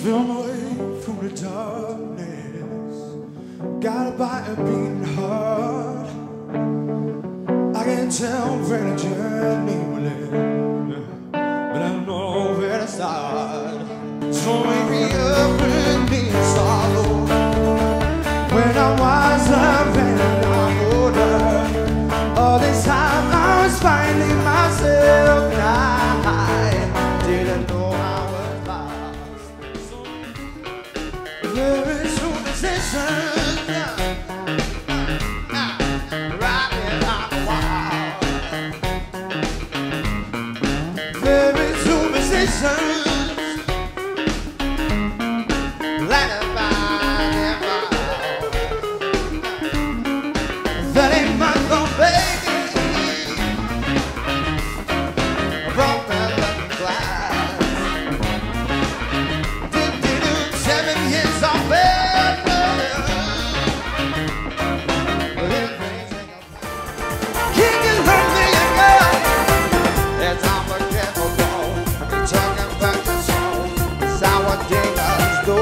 feel my way through the darkness, guided by a beating heart. I can't tell where the journey will end, but I know where to start. So wake me up beneath sorrow, when I was up and I'm older. All this time I was finding myself, and I didn't know I was lost. So there is superstition riding on the wall. There is superstition. That ain't my fault, baby. Broken looking glass. 7 years of bed. Can you learn me again? It's unforgivable. You're talking back the soul. It's our demons do.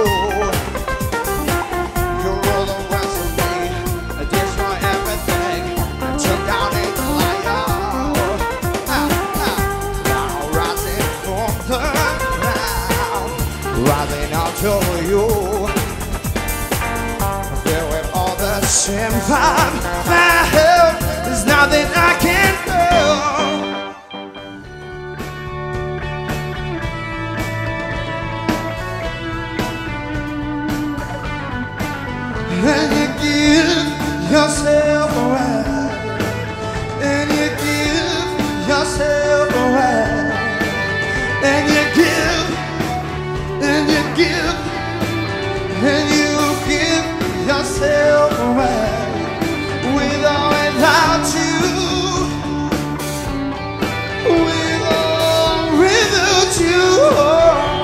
You roll the rest of me. Destroy everything and took down a lion. Now rising from the ground, rising out to you. There with all the sympathy I have, there's nothing I can do. And you give yourself away, and you give yourself away, and you give, and you give, and you give yourself away, with or without you, with or without you.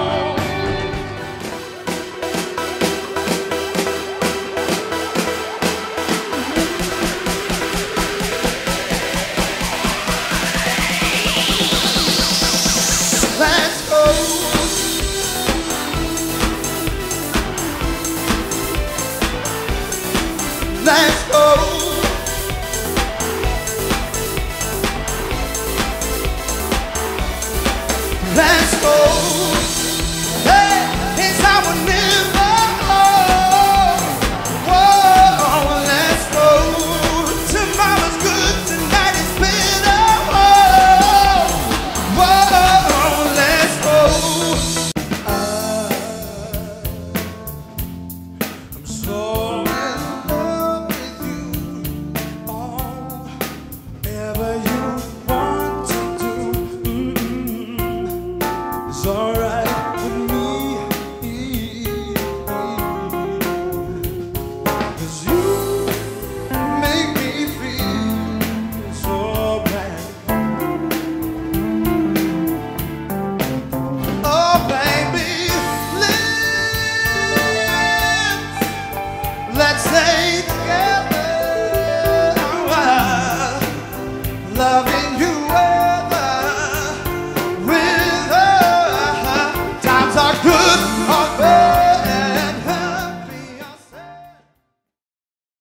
Let's go. Let's go. Let's go. Hey, it's our new.